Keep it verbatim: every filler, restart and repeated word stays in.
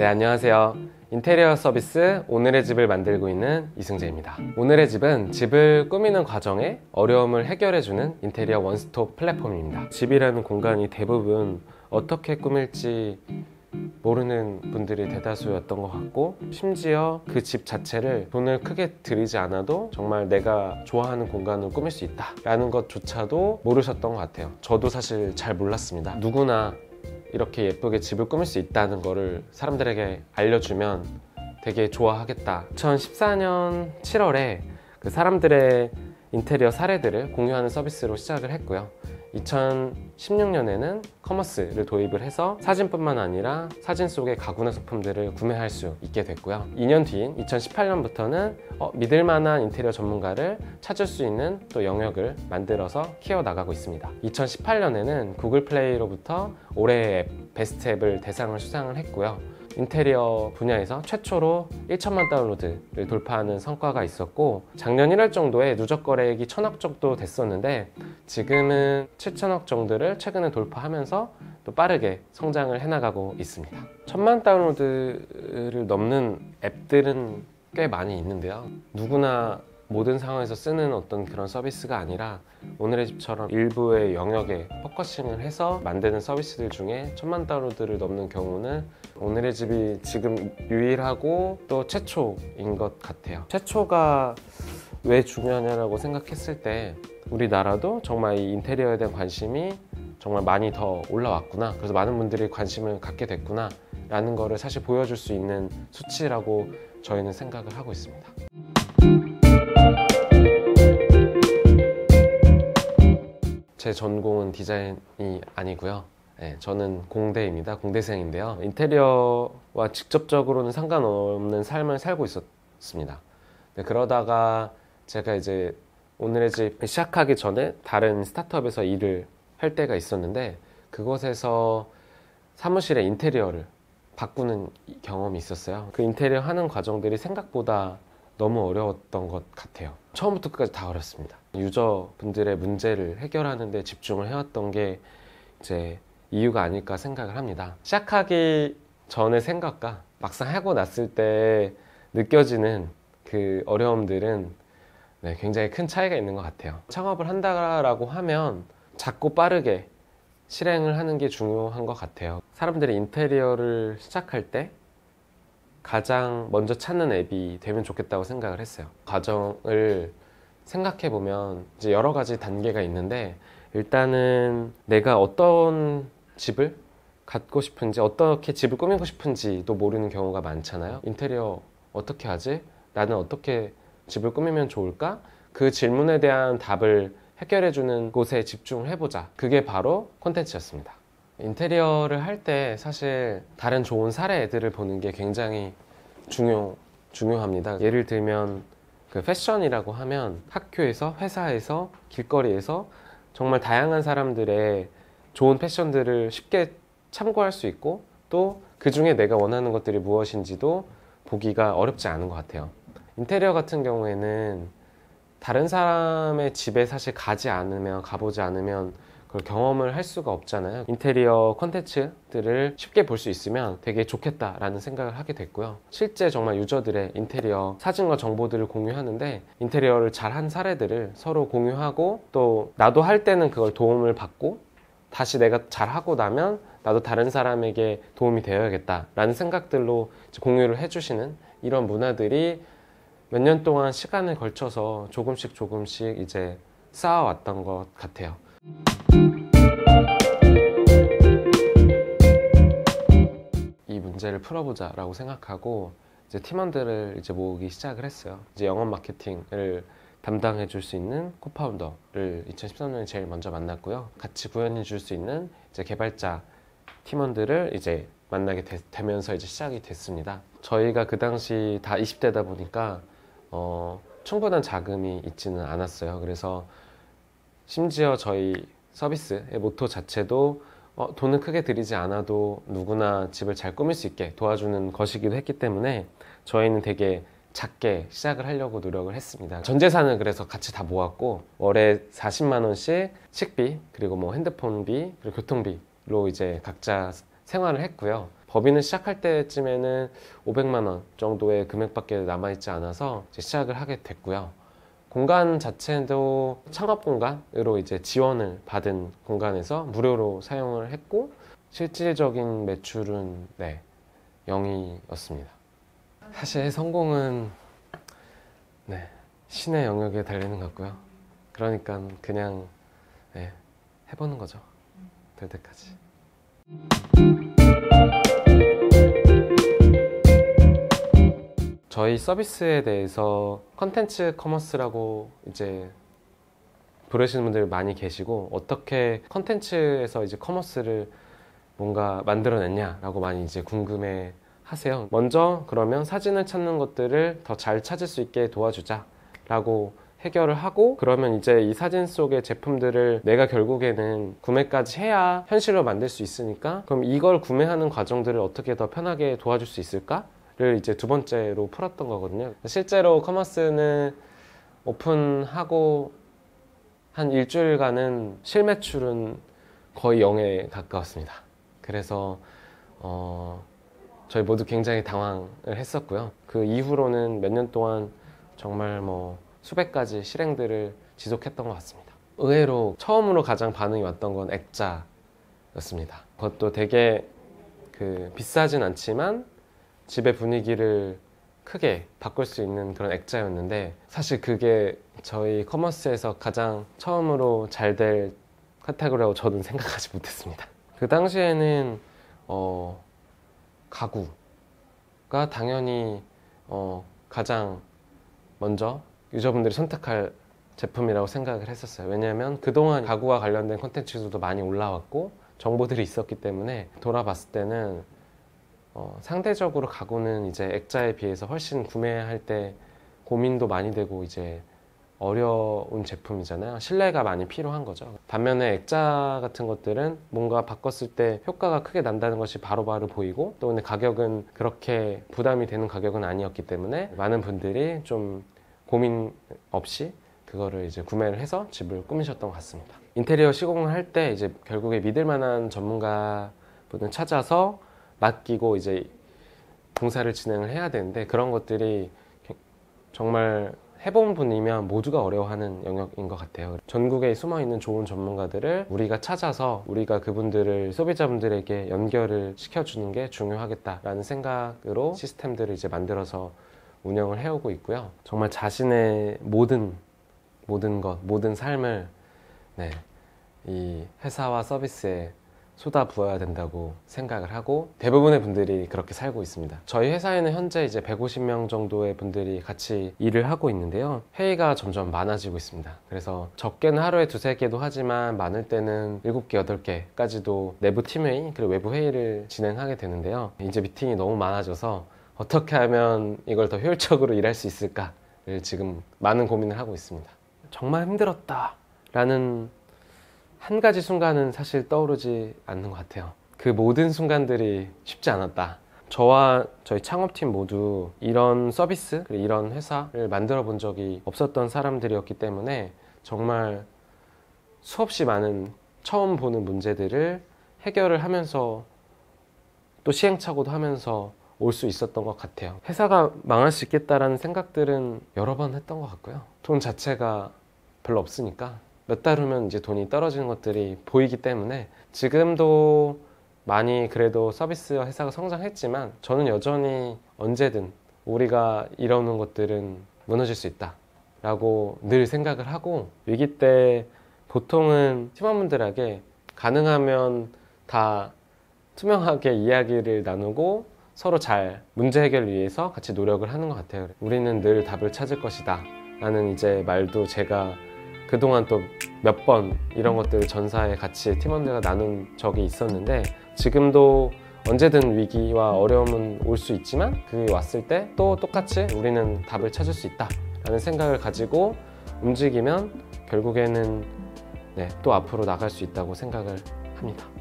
네, 안녕하세요. 인테리어 서비스 오늘의 집을 만들고 있는 이승재입니다. 오늘의 집은 집을 꾸미는 과정에 어려움을 해결해주는 인테리어 원스톱 플랫폼입니다. 집이라는 공간이 대부분 어떻게 꾸밀지 모르는 분들이 대다수였던 것 같고, 심지어 그 집 자체를 돈을 크게 들이지 않아도 정말 내가 좋아하는 공간을 꾸밀 수 있다 라는 것조차도 모르셨던 것 같아요. 저도 사실 잘 몰랐습니다. 누구나 이렇게 예쁘게 집을 꾸밀 수 있다는 거를 사람들에게 알려주면 되게 좋아하겠다. 이천십사 년 칠월에 그 사람들의 인테리어 사례들을 공유하는 서비스로 시작을 했고요. 이천십육 년에는 커머스를 도입을 해서 사진뿐만 아니라 사진 속의 가구나 소품들을 구매할 수 있게 됐고요. 이 년 뒤인 이천십팔 년부터는 어, 믿을만한 인테리어 전문가를 찾을 수 있는 또 영역을 만들어서 키워나가고 있습니다. 이천십팔 년에는 구글 플레이로부터 올해의 앱, 베스트 앱을 대상을 수상을 했고요. 인테리어 분야에서 최초로 천만 다운로드를 돌파하는 성과가 있었고, 작년 일월 정도에 누적 거래액이 천억 정도 됐었는데 지금은 칠천억 정도를 최근에 돌파하면서 또 빠르게 성장을 해나가고 있습니다. 천만 다운로드를 넘는 앱들은 꽤 많이 있는데요, 누구나 모든 상황에서 쓰는 어떤 그런 서비스가 아니라 오늘의 집처럼 일부의 영역에 포커싱을 해서 만드는 서비스들 중에 천만 다운로드를 넘는 경우는 오늘의 집이 지금 유일하고 또 최초인 것 같아요. 최초가 왜 중요하냐고 생각했을 때 우리나라도 정말 이 인테리어에 대한 관심이 정말 많이 더 올라왔구나, 그래서 많은 분들이 관심을 갖게 됐구나 라는 거를 사실 보여줄 수 있는 수치라고 저희는 생각을 하고 있습니다. 제 전공은 디자인이 아니고요. 네, 저는 공대입니다. 공대생인데요. 인테리어와 직접적으로는 상관없는 삶을 살고 있었습니다. 네, 그러다가 제가 이제 오늘의 집 시작하기 전에 다른 스타트업에서 일을 할 때가 있었는데, 그곳에서 사무실의 인테리어를 바꾸는 경험이 있었어요. 그 인테리어 하는 과정들이 생각보다 너무 어려웠던 것 같아요. 처음부터 끝까지 다 어렵습니다. 유저분들의 문제를 해결하는 데 집중을 해왔던 게 이제 이유가 아닐까 생각을 합니다. 시작하기 전의 생각과 막상 하고 났을 때 느껴지는 그 어려움들은 네, 굉장히 큰 차이가 있는 것 같아요. 창업을 한다라고 하면 작고 빠르게 실행을 하는 게 중요한 것 같아요. 사람들이 인테리어를 시작할 때 가장 먼저 찾는 앱이 되면 좋겠다고 생각을 했어요. 과정을 생각해 보면 이제 여러 가지 단계가 있는데, 일단은 내가 어떤 집을 갖고 싶은지, 어떻게 집을 꾸미고 싶은지도 모르는 경우가 많잖아요. 인테리어 어떻게 하지? 나는 어떻게 집을 꾸미면 좋을까? 그 질문에 대한 답을 해결해주는 곳에 집중을 해보자. 그게 바로 콘텐츠였습니다. 인테리어를 할 때 사실 다른 좋은 사례들을 보는 게 굉장히 중요, 중요합니다. 예를 들면 그 패션이라고 하면 학교에서, 회사에서, 길거리에서 정말 다양한 사람들의 좋은 패션들을 쉽게 참고할 수 있고, 또 그 중에 내가 원하는 것들이 무엇인지도 보기가 어렵지 않은 것 같아요. 인테리어 같은 경우에는 다른 사람의 집에 사실 가지 않으면, 가보지 않으면 그걸 경험을 할 수가 없잖아요. 인테리어 콘텐츠들을 쉽게 볼 수 있으면 되게 좋겠다라는 생각을 하게 됐고요. 실제 정말 유저들의 인테리어 사진과 정보들을 공유하는데, 인테리어를 잘한 사례들을 서로 공유하고, 또 나도 할 때는 그걸 도움을 받고 다시 내가 잘하고 나면 나도 다른 사람에게 도움이 되어야겠다라는 생각들로 공유를 해주시는 이런 문화들이 몇 년 동안 시간을 걸쳐서 조금씩 조금씩 이제 쌓아왔던 것 같아요. 이 문제를 풀어보자 라고 생각하고 이제 팀원들을 이제 모으기 시작을 했어요. 이제 영업 마케팅을 담당해 줄 수 있는 코파운더를 이천십삼 년에 제일 먼저 만났고요. 같이 구현해 줄 수 있는 이제 개발자 팀원들을 이제 만나게 되, 되면서 이제 시작이 됐습니다. 저희가 그 당시 다 이십 대다 보니까 어, 충분한 자금이 있지는 않았어요. 그래서 심지어 저희 서비스의 모토 자체도 어, 돈을 크게 들이지 않아도 누구나 집을 잘 꾸밀 수 있게 도와주는 것이기도 했기 때문에 저희는 되게 작게 시작을 하려고 노력을 했습니다. 전 재산을 그래서 같이 다 모았고, 월에 사십만 원씩 식비, 그리고 뭐 핸드폰비, 그리고 교통비로 이제 각자 생활을 했고요. 법인을 시작할 때쯤에는 오백만 원 정도의 금액밖에 남아있지 않아서 이제 시작을 하게 됐고요. 공간 자체도 창업 공간으로 이제 지원을 받은 공간에서 무료로 사용을 했고, 실질적인 매출은 네, 영이었습니다. 사실 성공은 네, 신의 영역에 달리는 것 같고요. 그러니까 그냥 네, 해보는 거죠. 될 때까지. 저희 서비스에 대해서 컨텐츠 커머스라고 이제 부르시는 분들 많이 계시고, 어떻게 컨텐츠에서 이제 커머스를 뭔가 만들어냈냐라고 많이 이제 궁금해 하세요. 먼저 그러면 사진을 찾는 것들을 더 잘 찾을 수 있게 도와주자 라고 해결을 하고, 그러면 이제 이 사진 속의 제품들을 내가 결국에는 구매까지 해야 현실로 만들 수 있으니까, 그럼 이걸 구매하는 과정들을 어떻게 더 편하게 도와줄 수 있을까? 를 이제 두 번째로 풀었던 거거든요. 실제로 커머스는 오픈하고 한 일주일간은 실매출은 거의 영에 가까웠습니다. 그래서 어 저희 모두 굉장히 당황을 했었고요. 그 이후로는 몇 년 동안 정말 뭐 수백 가지 실행들을 지속했던 것 같습니다. 의외로 처음으로 가장 반응이 왔던 건 액자였습니다. 그것도 되게 그 비싸진 않지만 집의 분위기를 크게 바꿀 수 있는 그런 액자였는데, 사실 그게 저희 커머스에서 가장 처음으로 잘 될 카테고리라고 저는 생각하지 못했습니다. 그 당시에는 어, 가구가 당연히 어, 가장 먼저 유저분들이 선택할 제품이라고 생각을 했었어요. 왜냐하면 그동안 가구와 관련된 콘텐츠들도 많이 올라왔고 정보들이 있었기 때문에 돌아봤을 때는 어, 상대적으로 가구는 이제 액자에 비해서 훨씬 구매할 때 고민도 많이 되고 이제 어려운 제품이잖아요. 신뢰가 많이 필요한 거죠. 반면에 액자 같은 것들은 뭔가 바꿨을 때 효과가 크게 난다는 것이 바로바로 보이고, 또 근데 가격은 그렇게 부담이 되는 가격은 아니었기 때문에 많은 분들이 좀 고민 없이 그거를 이제 구매를 해서 집을 꾸미셨던 것 같습니다. 인테리어 시공을 할 때 이제 결국에 믿을 만한 전문가분을 찾아서 맡기고 이제 공사를 진행을 해야 되는데, 그런 것들이 정말 해본 분이면 모두가 어려워하는 영역인 것 같아요. 전국에 숨어있는 좋은 전문가들을 우리가 찾아서 우리가 그분들을 소비자분들에게 연결을 시켜주는 게 중요하겠다라는 생각으로 시스템들을 이제 만들어서 운영을 해오고 있고요. 정말 자신의 모든 모든 것, 모든 삶을 네, 이 회사와 서비스에 쏟아 부어야 된다고 생각을 하고, 대부분의 분들이 그렇게 살고 있습니다. 저희 회사에는 현재 이제 백오십 명 정도의 분들이 같이 일을 하고 있는데요. 회의가 점점 많아지고 있습니다. 그래서 적게는 하루에 두세 개도 하지만 많을 때는 일곱 개, 여덟 개까지도 내부 팀회의 그리고 외부 회의를 진행하게 되는데요. 이제 미팅이 너무 많아져서 어떻게 하면 이걸 더 효율적으로 일할 수 있을까를 지금 많은 고민을 하고 있습니다. 정말 힘들었다 라는 한 가지 순간은 사실 떠오르지 않는 것 같아요. 그 모든 순간들이 쉽지 않았다. 저와 저희 창업팀 모두 이런 서비스, 이런 회사를 만들어 본 적이 없었던 사람들이었기 때문에 정말 수없이 많은 처음 보는 문제들을 해결을 하면서 또 시행착오도 하면서 올 수 있었던 것 같아요. 회사가 망할 수 있겠다라는 생각들은 여러 번 했던 것 같고요. 돈 자체가 별로 없으니까 몇 달 후면 이제 돈이 떨어지는 것들이 보이기 때문에, 지금도 많이 그래도 서비스 회사가 성장했지만 저는 여전히 언제든 우리가 이러는 것들은 무너질 수 있다 라고 늘 생각을 하고, 위기 때 보통은 팀원분들에게 가능하면 다 투명하게 이야기를 나누고 서로 잘 문제 해결을 위해서 같이 노력을 하는 것 같아요. 우리는 늘 답을 찾을 것이다 라는 이제 말도 제가 그동안 또 몇 번 이런 것들을 전사에 같이 팀원들과 나눈 적이 있었는데, 지금도 언제든 위기와 어려움은 올 수 있지만 그 왔을 때 또 똑같이 우리는 답을 찾을 수 있다 라는 생각을 가지고 움직이면 결국에는 네, 또 앞으로 나갈 수 있다고 생각을 합니다.